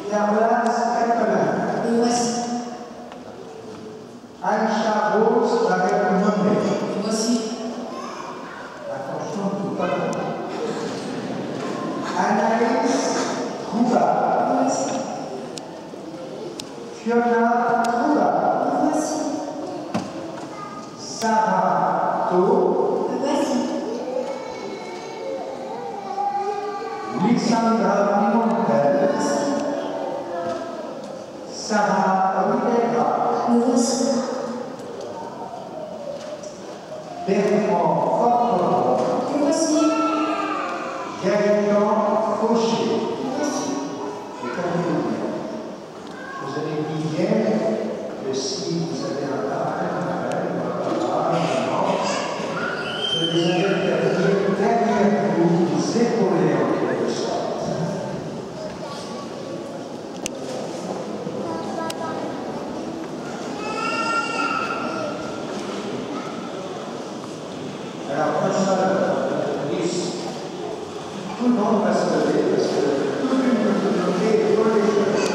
Carlas Catalan. Le voici. Aïcha Rose Barret Monet. Le voici. Attention, tout pas bon. Anaïs Trouba. Le voici. Fiona Trouba. Le voici. Sarah To. Le voici. Lissandra Pimentel. Sarah Oliveira. Le voici. Bertrand Forteron. Le voici. Gaëtan Fauché. Le voici. Je vous avais dit hier que si vous avez un je les avais permis derrière vous épauler en quelque sorte. Alors, moi, ça, lisse. Tout le monde va se lever parce que tout le monde peut bloquer et coller les choses.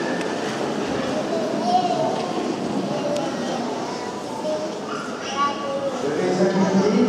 Je vais inviter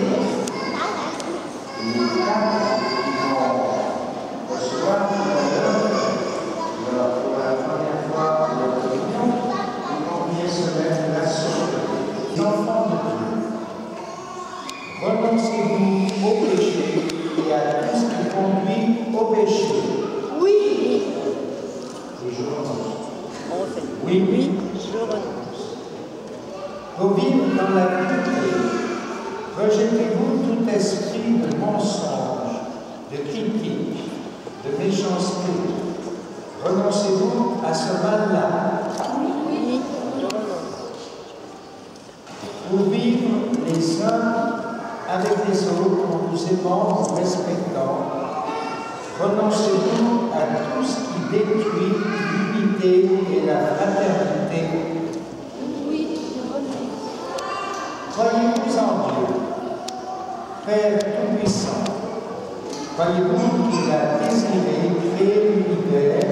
les quatre qui vont recevoir tout à l'heure, pour la première fois de leur réunion, ils vont venir se mettre la sauce. Les enfants de Dieu, renoncez-vous au péché et à tout ce qui conduit au péché. Oui. Et je renonce. Oui. Oui, Je renonce. Pour vivre dans la vérité, rejetez-vous tout esprit de mensonge, de critique, de méchanceté. Renoncez-vous à ce mal-là. Oui. Je renonce. Pour vivre les uns avec les autres en vous aimant, vous respectant, renoncez-vous à tout ce qui détruit l'unité et la fraternité. Oui. Je renonce. Croyez-vous en Dieu, Père Tout-Puissant. Croyez-vous qu'il a désiré créer l'univers,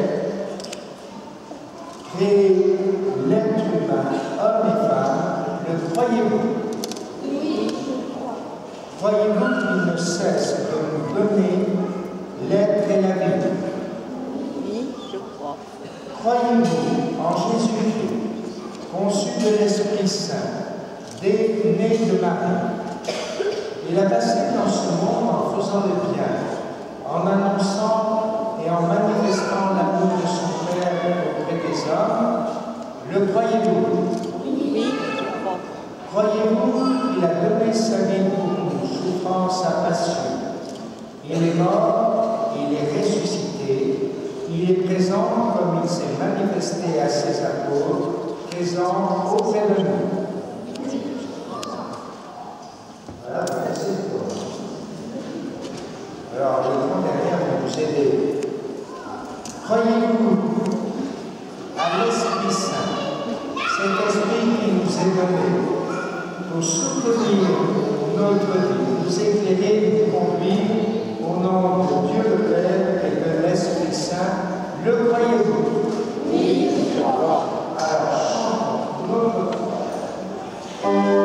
créer l'être humain, homme et femme, le croyez-vous? Oui. Je crois. Croyez-vous qu'il ne cesse de nous donner l'être et la vie? Oui. Je crois. Croyez-vous en Jésus-Christ, conçu de l'Esprit Saint, né de Marie? Il a passé dans ce monde en faisant le bien, en annonçant et en manifestant l'amour de son Père auprès des hommes. Le croyez-vous? Oui. Je crois. Croyez-vous qu'il a donné sa vie pour nous, souffrant sa passion? Il est mort, il est ressuscité, il est présent comme il s'est manifesté à ses apôtres, présent auprès de nous. Voilà, c'est pour nous. Alors, je demande derrière de nous aider. Croyez-vous à l'Esprit Saint, cet Esprit qui nous est donné pour soutenir notre vie, nous éclairer, nous conduire au nom de Dieu le Père et de l'Esprit Saint? Le croyez-vous? Oui. Je crois. Alors, chantons notre foi.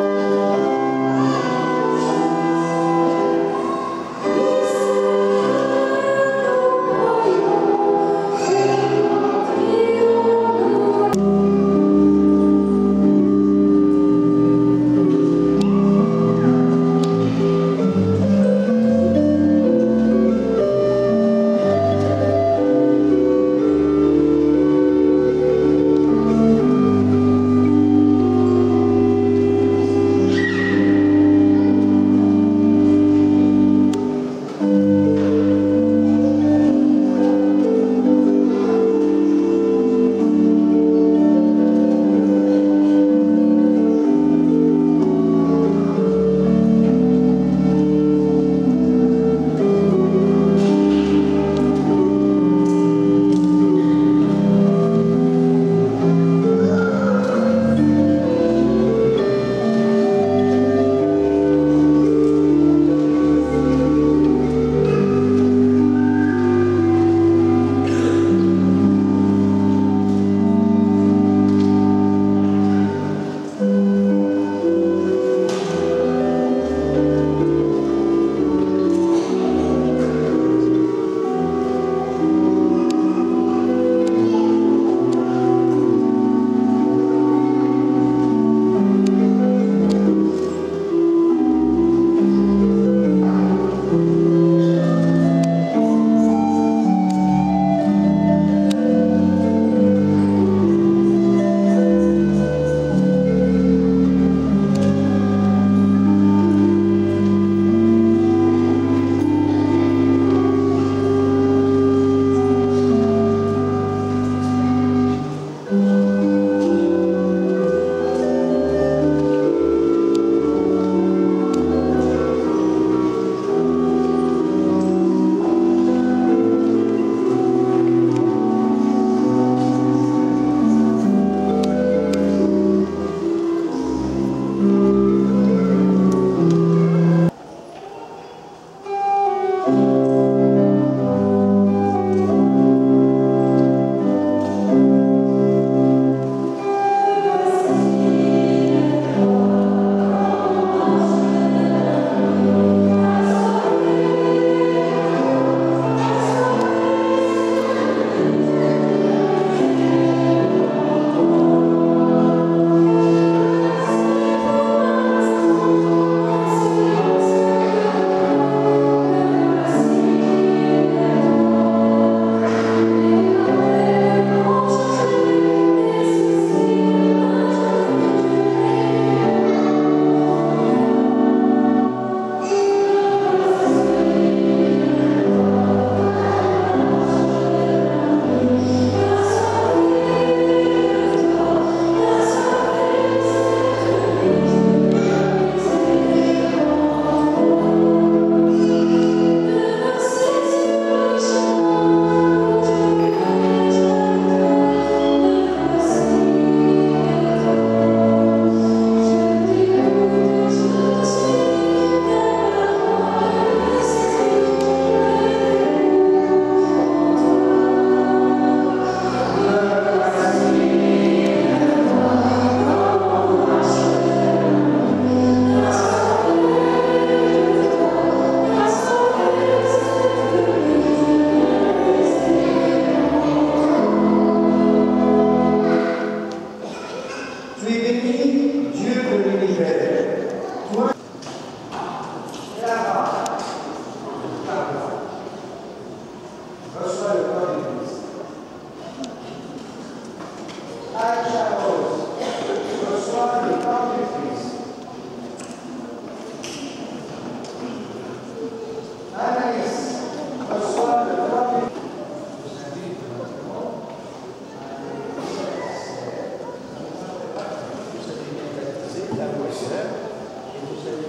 sœurs, et vous allez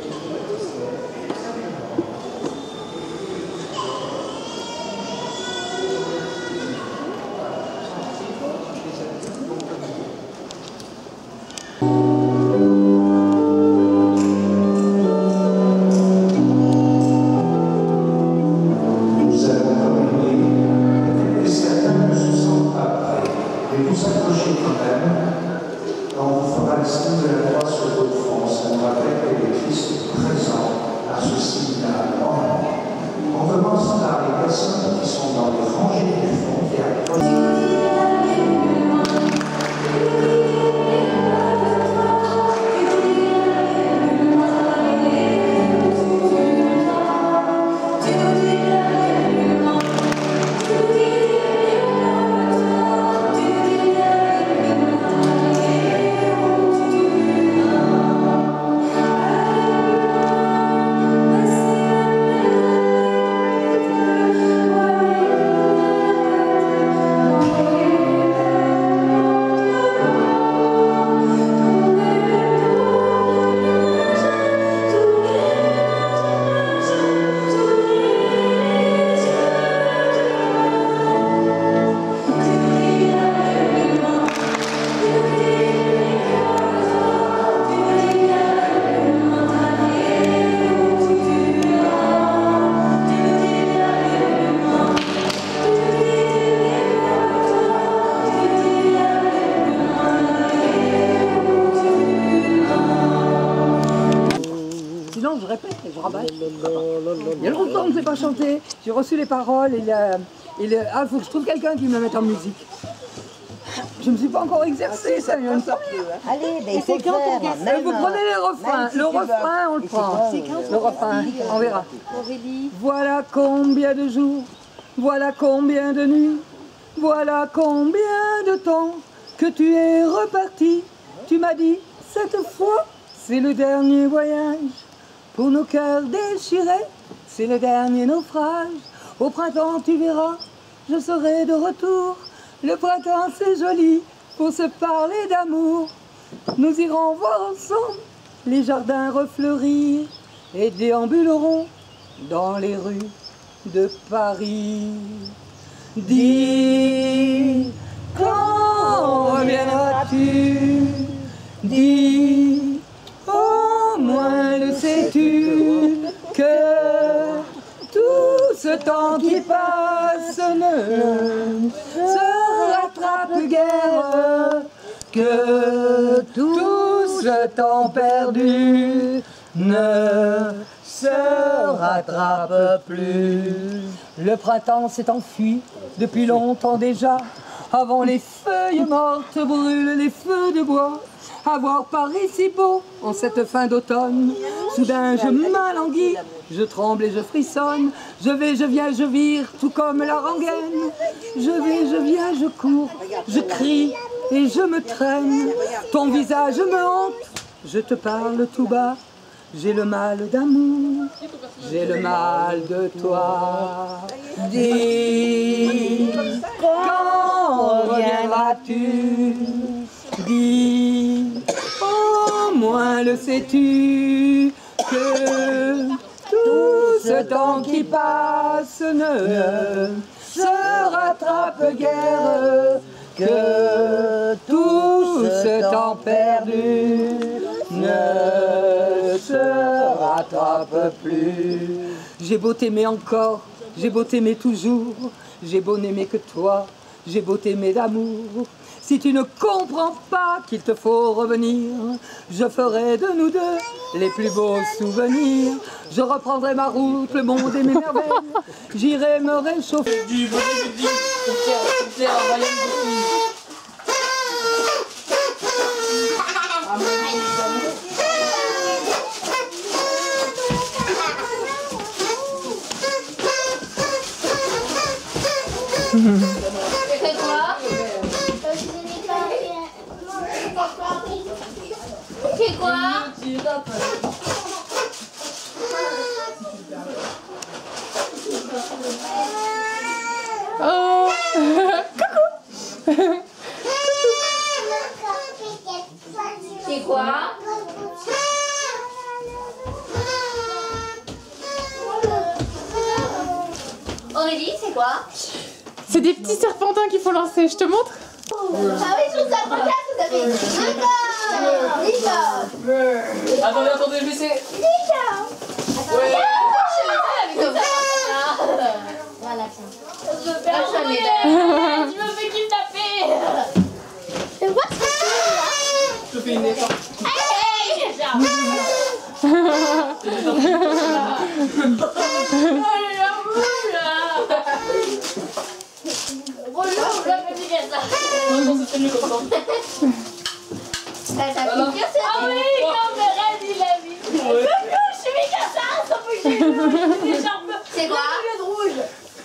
Sinon, je répète et je rabâche. Il y a longtemps que je ne l'ai pas chanté. J'ai reçu les paroles et il faut que je trouve quelqu'un qui me le mette en musique. Je ne me suis pas encore exercée, ça vient de ça. Allez, mais il faut le faire. Vous prenez les refrains. Le refrain, on le prend. Le refrain, on verra. Voilà combien de jours, voilà combien de nuits, voilà combien de temps que tu es reparti. Tu m'as dit, cette fois, c'est le dernier voyage. Pour nos cœurs déchirés, c'est le dernier naufrage. Au printemps, tu verras, je serai de retour. Le printemps, c'est joli pour se parler d'amour. Nous irons voir ensemble les jardins refleurir et déambulerons dans les rues de Paris. Dis, quand reviendras-tu? Dis, au moins le sais-tu que tout ce temps qui passe ne se rattrape guère, que tout ce temps perdu ne se rattrape plus. Le printemps s'est enfui depuis longtemps déjà, avant les feuilles mortes brûlent les feux de bois. À voir Paris si beau en cette fin d'automne, soudain je m'alanguis, je tremble et je frissonne. Je vais, je viens, je vire, tout comme la rengaine. Je vais, je viens, je cours, je crie et je me traîne. Ton visage me hante, je te parle tout bas. J'ai le mal d'amour, j'ai le mal de toi. Dis, quand reviendras-tu? Dis, au moins le sais-tu que tout ce temps qui passe ne se rattrape guère, que tout ce temps perdu ne se rattrape plus. J'ai beau t'aimer encore, j'ai beau t'aimer toujours, j'ai beau n'aimer que toi, j'ai beau t'aimer d'amour. Si tu ne comprends pas qu'il te faut revenir, je ferai de nous deux les plus beaux souvenirs. Je reprendrai ma route, le monde et mes merveilles. J'irai me réchauffer. C'est quoi? C'est quoi? Oh. C'est quoi? quoi? C'est des petits serpentins qu'il faut lancer, je te montre. Ah oui, je trouve ça trop bien, vous avez. Nico. Attendez, je vais essayer. Nico. Ouais. Voilà, tiens. Je me fais kidnapper. Et what? Je fais une étape. Non, c'est mieux comme ça. T'as piqué, c'est Ah oui, comme Red, il a mis. Je suis mis comme ça, faut que j'ai des jambes. C'est quoi? Le rouge.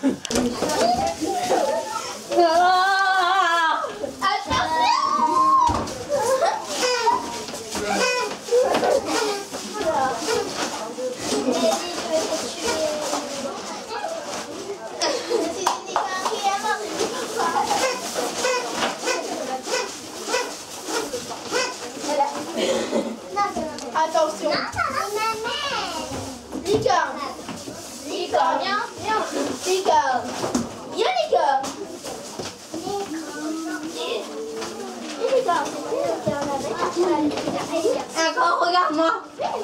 Attention. Licorne. Licorne. Licorne. Unicorn. Encore, regarde-moi.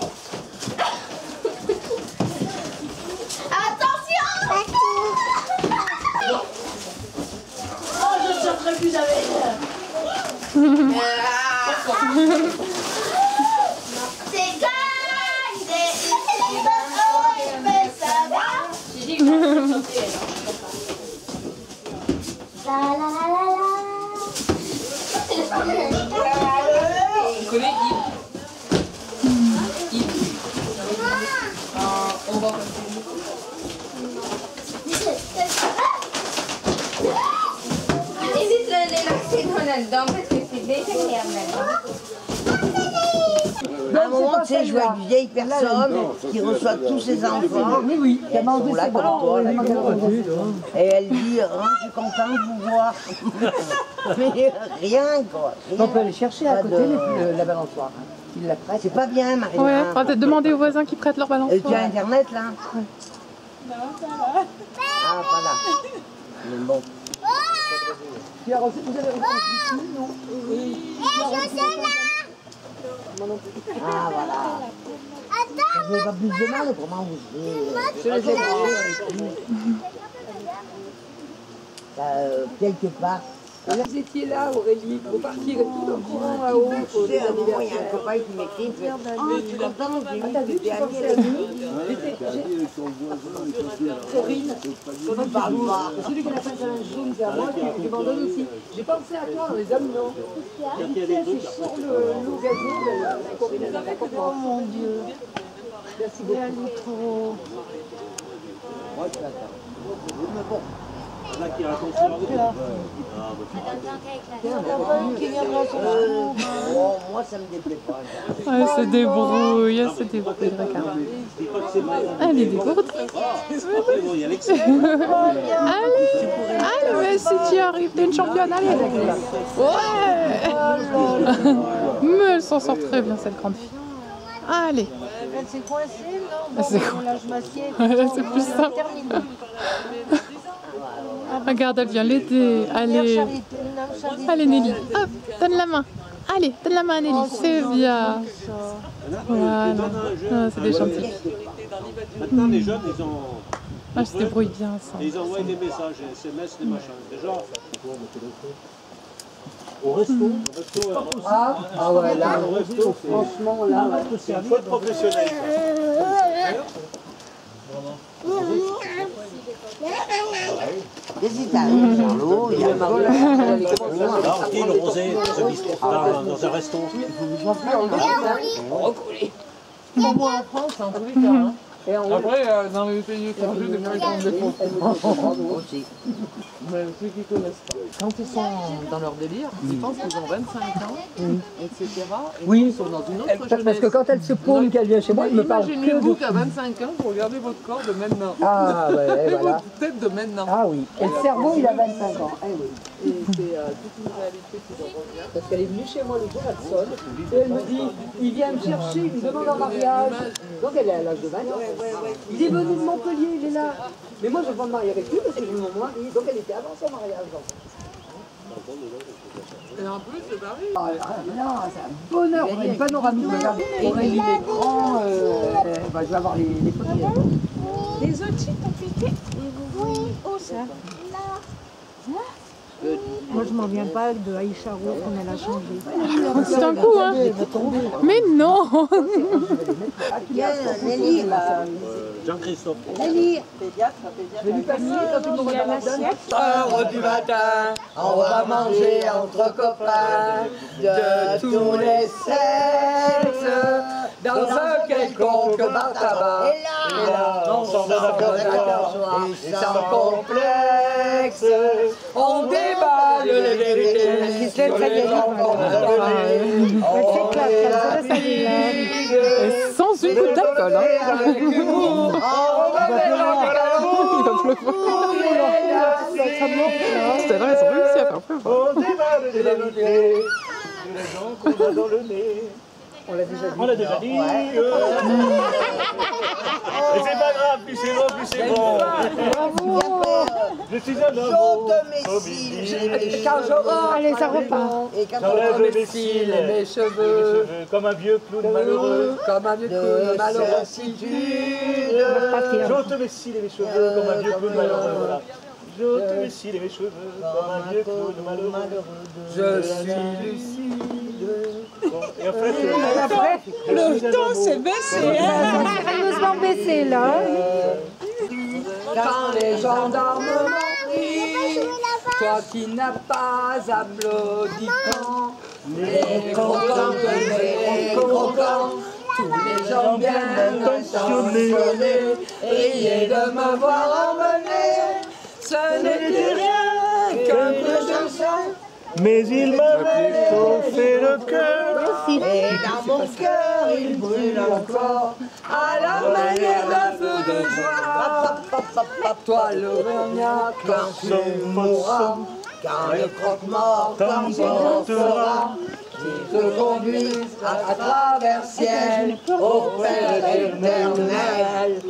Attention. Oh, je ne chanterai plus jamais. C'est quand mais ça va. J'ai dit que je chantais. La la la la Tu connais Yves? On va Hésite de les lancer dans parce que c'est désagréable maintenant. À un moment, tu sais, je vois une vieille personne qui reçoit tous ses enfants. Oui, oui. Elles sont là comme toi, là, et elle dit, oh, je suis contente de vous voir. Mais rien, quoi. Rien. On peut aller chercher à côté la balançoire. Il la prête. C'est pas bien, Marie. Ouais, on va peut-être demander aux voisins qui prêtent leur Tu as balançoire. Internet, là? Ah, voilà. Mais bon. Tu as reçu, vous avez reçu non? Oui. Ah, voilà. Je n'ai pas plus de mal, comment vous savez? Quelque part. Vous étiez là, Aurélie, pour partir et tout en courant là-haut. Tu sais, à un moment, il y a un copain qui m'écrit, il fait, oh, je suis content, j'ai vu que t'es allé avec nous. Corinne, comment tu parles pas? Celui qui a fait un zoom, c'est à moi qui m'abandonne aussi. J'ai pensé à toi dans les hommes, non? C'est sur l'occasion de la Corinne. Oh mon Dieu. Merci beaucoup. Trop. Mais bon. Là qui raconte ça. Moi, ça me déplaît pas. Elle se débrouille, elle se débrouille, regarde. Elle est dégourdie. Allez, mais si tu arrives, t'es une championne, allez. Ouais. Mais elle s'en sort très bien, cette grande fille. Allez. Elle s'est coincée, non? C'est Bon, là, je m'assieds. C'est plus simple. Terminé. Regarde, elle vient l'aider. Allez. Allez, Nelly. Hop, donne la main. Allez, donne la main à Nelly. C'est bien. Voilà. Ah, c'est des gentils. Maintenant, les jeunes, ils ont. Ah, je débrouille bien ensemble. Ils envoient des messages, des SMS, des machins. Déjà. Au resto. Ah ouais, là, Au resto, franchement, là, c'est un peu professionnel. Des Italiens, Charlot, il y a Là, on dit le rosé, dans un resto. Pour moi en France, c'est un peu vite, hein. Et après, dans les pays étrangers, des fois, ils font des fautes. aussi. Mais ceux qui connaissent pas. quand ils sont dans leur délire, ils pensent qu'ils ont 25 ans, etc. Et Oui. ils sont dans une autre jeunesse. Parce que quand elle se paume, qu'elle vient chez moi, elle me parle que Imaginez-vous de... qu'à 25 ans, vous regardez votre corps de maintenant. Ah, ouais, Et voilà. votre tête de maintenant. Ah oui. Et le cerveau, il a 25 ans. Eh oui. Et c'est toute une réalité qui leur revient. Parce qu'elle est venue chez moi le jour, elle sonne, et elle me dit, il vient me chercher, il me demande en mariage. Donc elle est à l'âge de 20 ans. Il est venu de Montpellier, il est là. Mais moi je ne veux pas me marier avec lui parce que je veux mon mari. Donc elle était avant son mariage. Et en plus, le mari. Non, c'est un bonheur. On a une panoramique. Regarde, on a mis l'écran. Je vais avoir les photos. Les autres sites ont piqué. Oui, oh ça. Moi je m'en viens pas de Aïcha Roux qu'on elle a changé. C'est un coup, hein. Mais non. Il y a Nelly, Jean-Christophe. Nelly. Je vais lui passer quand tout le monde va la donner. Heure du matin, on va manger entre copains de tous les sexes dans un quelconque bar tabac. Et là, on s'en d'accord et sans complexe, on déballe les vérités sur les rencontres données. On Et sans une goutte d'alcool, hein. C'est vrai, ils ont réussi à faire pleuvoir. On déballe les vérités sur les gens qu'on a dans le nez. On l'a déjà dit. On l'a déjà dit. Et c'est pas grave, plus c'est bon, plus c'est bon. Je suis un homme. Allez, ça repart. J'enlève mes cils et mes cheveux, comme un vieux clown malheureux. comme un vieux clown malheureux. J'ôte mes cils et mes cheveux comme un vieux clown malheureux. Voilà. J'ôte mes cils et mes cheveux comme un vieux clown malheureux. Je suis lucide. Bon, et en fait, Le temps s'est baissé. Sérieusement baissé là. Quand les gendarmes m'ont pris, toi qui n'as pas applaudi quand les croquants, les croquants, tous les gens bien intentionnés, ayez de m'avoir emmené, ce n'était rien qu'un peu de chanson. mais il m'avait chauffé le cœur. Et dans mon cœur, il brûle encore À la manière d'un feu de joie, toi l'Auvergnat, quand tu mourras, quand le croque-mort t'emportera, qui te conduise à travers ciel, au Père éternel.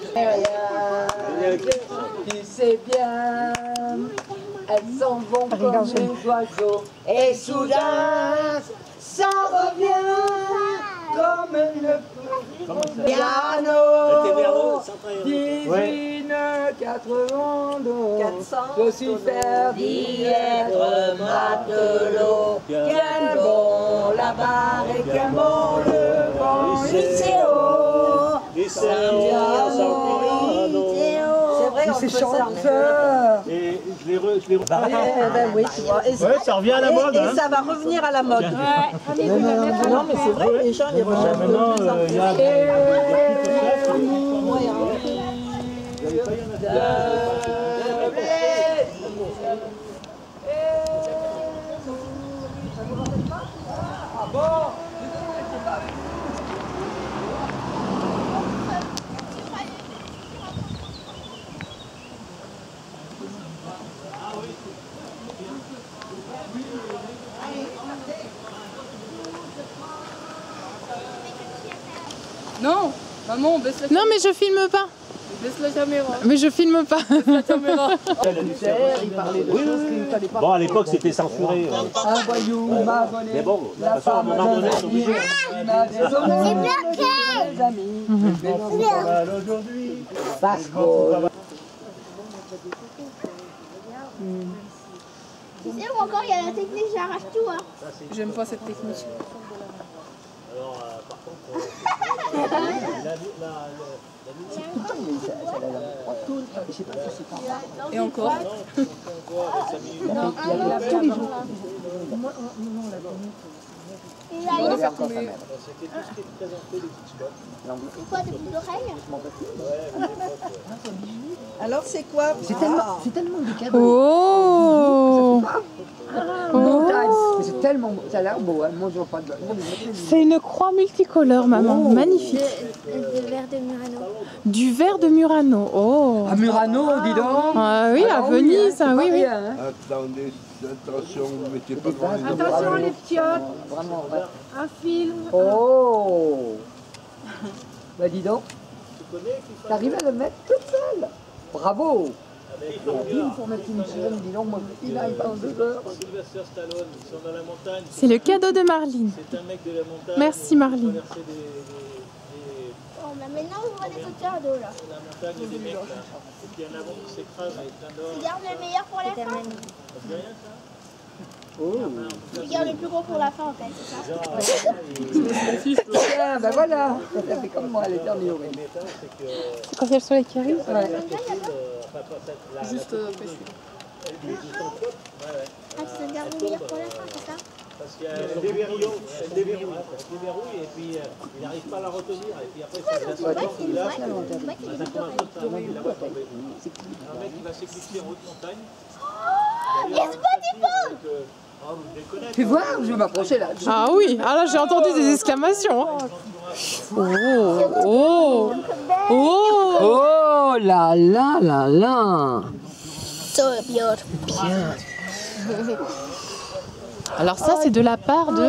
Tu sais bien, elles s'en vont comme les oiseaux, et soudain, ça revient comme une piano. 18, 92, je suis fier D'y être matelot, quel bon la barre et quel bon le vent, Lycéo, Saint-Piano. C'est vrai, on C'est peut chanteur. Et je l'ai oui, tu vois. Et Ouais, ça revient à la mode. Hein. et ça va revenir à la mode. Non, mais c'est vrai, les gens, les recherchent. Maintenant, il y a Non, maman, on baisse la Non, mais je filme pas. baisse la caméra. Mais je filme pas. La caméra. Il parlait de choses qu'il ne fallait pas. Bon, à l'époque, c'était censuré. Un voyou m'a volé. Mais bon, de La toute façon, à un femme moment donné, d'un on est obligé. ami. Il m'a désolé. Les amis. Mais non, c'est pas mal. Aujourd'hui. Tu sais, ou encore, il y a la technique, j'arrache tout, hein. J'aime pas cette technique. Alors, par contre, Et encore. Et là, c'est quoi, des boucles d'oreilles? Alors, c'est quoi? C'est tellement des cadeaux. Oh. Montagne. Mais c'est tellement beau. Ça a l'air beau, hein. Moi, je vois pas de... C'est une croix multicolore, maman. Magnifique. De verre de Murano. Du verre de Murano. Oh. À Murano, dis donc. Ah oui, à Venise, hein, oui, oui. Hein. Attendez, attention, vous ne mettez pas devant les Attention les piottes. Vraiment, ouais. Un film. Oh. Bah dis donc. T'arrives à le mettre toute seule. Bravo. Pour mettre une chaîne, dis donc, moi, il arrive en 2 heures. Sylvester Stallone, ils sont dans la montagne. C'est le cadeau de Marline. C'est un mec de la montagne. Merci Marline. Oh, bah maintenant, on voit des autres cadeaux là. La montagne, il y a des mecs là. Et puis il y en a un qui s'écrase avec plein d'or. Tu gardes le meilleur pour la fin. Ça fait rien ça? Tu gardes le plus gros pour la fin en fait, c'est ça? Tiens, bah voilà. Ça fait comme moi, elle est ennuyée. C'est quand il y a le soleil qui arrive. Ouais. Juste après celui-là. Ah, tu te gardes le meilleur pour la fin, c'est ça? Parce qu'il y a le déverrouille, elle déverrouille et puis il n'arrive pas à la retenir. Et puis après, ça se laisse tomber là. Ça commence à tomber, il la voit tomber. Un mec qui va s'éclipser en haute montagne. Yes, Spotify! Tu vois, je vais m'approcher là. Ah oui, ah là j'ai entendu des exclamations. Hein. Oh, oh, Oh là là là là. So beautiful. Bien. Alors ça c'est de la part de...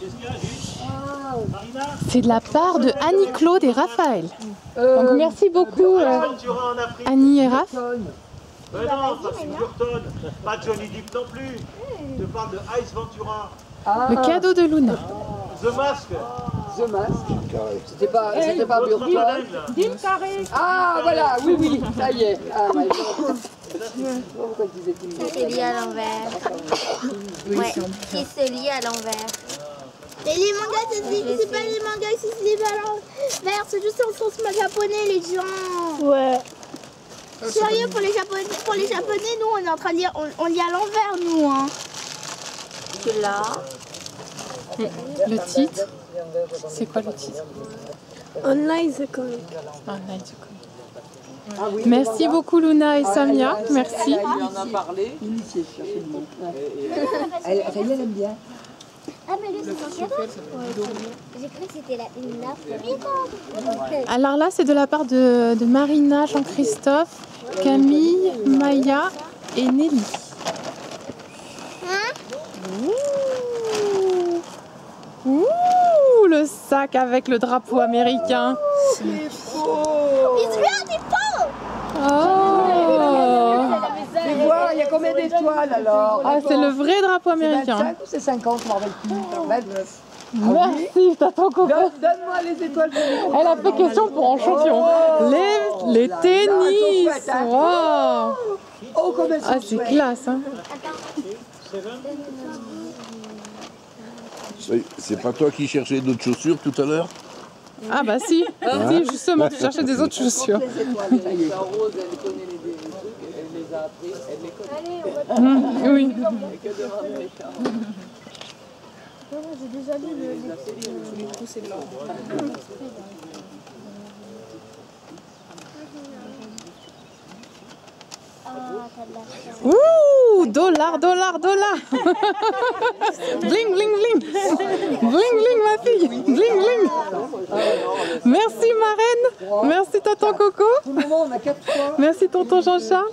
C'est de la part de Annie-Claude et Raphaël. Donc merci beaucoup Annie et Raph. Mais non, pas Tim Burton, pas Johnny Depp non plus. Je te parle de Ice Ventura. Le cadeau de Luna. The Mask. The Mask. C'était pas Burton. Dim Carré. Ah voilà, oui, oui, ça y est. Ah, my God. Pourquoi tu disais Tim Burton? C'est lié à l'envers. Ouais, et c'est lié à l'envers. Et les mangas, c'est pas les mangas, c'est les l'envers. C'est juste en sens japonais, les gens. Ouais. Sérieux, pour les japonais, nous, on est en train de lire, on lit à l'envers, nous. Hein. C'est là. Le titre, c'est quoi le titre? Online the comic. Online the comic. Merci beaucoup Luna et Samia, merci. Elle en a parlé. Initiée sur ce mot. Elle aime bien. Ah, mais lui, c'est son cadeau. J'ai cru que c'était une nappe. Alors là, c'est de la part de Marina, Jean-Christophe, Camille, Maya et Nelly. Ouh, le sac avec le drapeau américain. C'est beau. It's beautiful. Oh. Tu vois, il y a combien d'étoiles alors? Ah, c'est le vrai drapeau américain. C'est 25 ou c'est 50, je m'en rappelle plus. 29. Merci, t'attends Coco. Donne-moi les étoiles. Elle a fait question pour un champion. Les tennis. Wow. Oh, comme elles sont c'est classe. Hein. C'est pas toi qui cherchais d'autres chaussures tout à l'heure? Ah bah si, si justement, tu cherchais des autres chaussures. Rose, elle connaît les trucs, elle les a appris, elle les connaît. Oui. Et que demander les chats. J'ai déjà lu le pousser blanc. Ouh, dollar, dollar, dollar. Bling, bling, bling. Bling, bling, ma fille. Bling, bling. Merci, marraine. Merci, tonton Coco. Pour le moment, on a 4 fois. Merci, tonton Jean-Charles.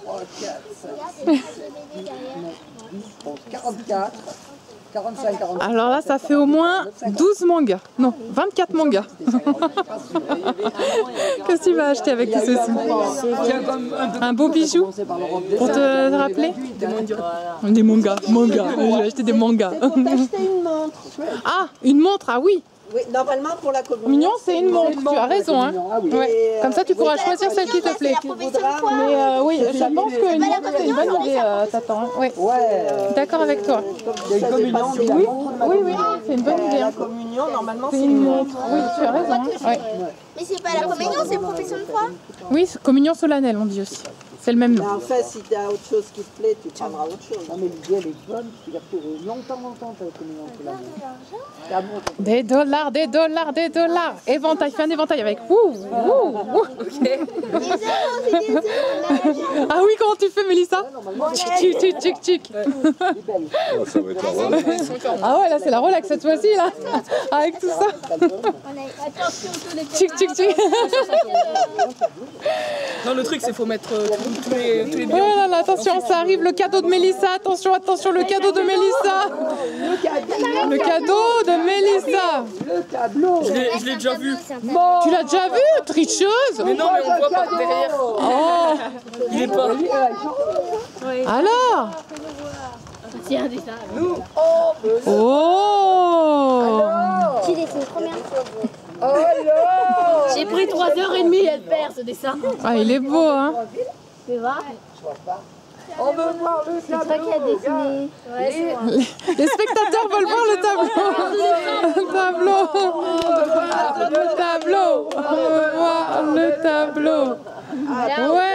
44, 45, 45. Alors là, ça fait au moins 12 mangas. Non, 24 mangas. Qu'est-ce que tu vas acheter avec tout ceci? Un beau bijou pour te rappeler? Des mangas. J'ai acheté des mangas. Ah, une montre, ah oui. Oui, normalement pour la communion, c'est une montre, tu as raison. Hein. Ouais. Comme ça, tu pourras choisir celle qui te plaît. Mais oui, je pense qu'une montre, c'est une bonne idée, Tatan. Oui. D'accord avec toi. Oui, oui, c'est une bonne idée. La communion, normalement, c'est une montre. Oui, tu as raison. Hein. Ouais. Mais c'est pas la communion, c'est profession de foi. Oui, communion solennelle, on dit aussi. C'est le même Mais nom. en fait, si tu as autre chose qui te plaît, tu prendras autre chose. Non mais l'idée elle est bonne, tu gardes pour longtemps, ta communion. Des dollars, des dollars, des dollars. Éventail, fais un éventail avec. Ok. Ah oui, comment tu fais, Mélissa? Tchic, tchic, tchic, tchic. Oh, ça va être la Rolex. Ah ouais, là c'est la Rolex cette fois-ci, là. Avec tout ça. Tchic, tchic, tchic. Non, le truc, c'est qu'il faut mettre tous les Oh là là, attention, ça arrive, le cadeau de Mélissa. Attention, attention, le cadeau de Mélissa. Le cadeau de Mélissa. Le tableau. Je l'ai déjà vu. Tu l'as déjà vu, tricheuse? Mais non, mais on voit pas derrière. Oh. Il est pas. Alors? Tiens, dis ça. Oh. Qui dessine combien? Oh là. J'ai pris 3h30 à le faire ce dessin. Ah, il est beau, hein? Tu vois? On veut voir le C'est toi tableau. qui as dessiné. Ouais, c'est moi. Les spectateurs veulent voir le tableau. Le tableau. Le tableau. On veut voir le tableau. Ouais.